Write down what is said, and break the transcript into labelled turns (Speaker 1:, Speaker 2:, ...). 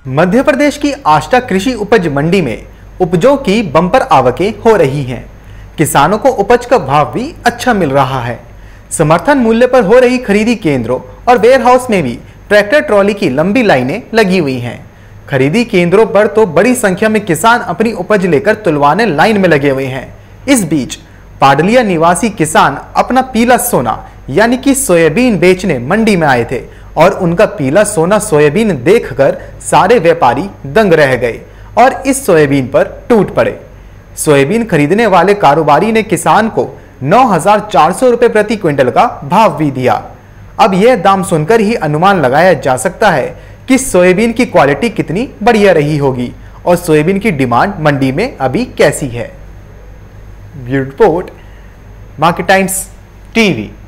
Speaker 1: मध्य प्रदेश की आष्टा कृषि उपज मंडी में उपजों की बम्पर आवकें हो रही हैं। किसानों को उपज का भाव भी अच्छा मिल रहा है। समर्थन मूल्य पर हो रही खरीदी केंद्रों और वेयरहाउस में भी ट्रैक्टर ट्रॉली की लंबी लाइनें लगी हुई हैं। खरीदी केंद्रों पर तो बड़ी संख्या में किसान अपनी उपज लेकर तुलवाने लाइन में लगे हुए हैं। इस बीच पाडलिया निवासी किसान अपना पीला सोना यानी कि सोयाबीन बेचने मंडी में आए थे और उनका पीला सोना सोयाबीन देखकर सारे व्यापारी दंग रह गए और इस सोयाबीन पर टूट पड़े। सोयाबीन खरीदने वाले कारोबारी ने किसान को 9,400 रुपए प्रति क्विंटल का भाव भी दिया। अब यह दाम सुनकर ही अनुमान लगाया जा सकता है कि सोयाबीन की क्वालिटी कितनी बढ़िया रही होगी और सोयाबीन की डिमांड मंडी में अभी कैसी है। Bureau report, Market Times TV.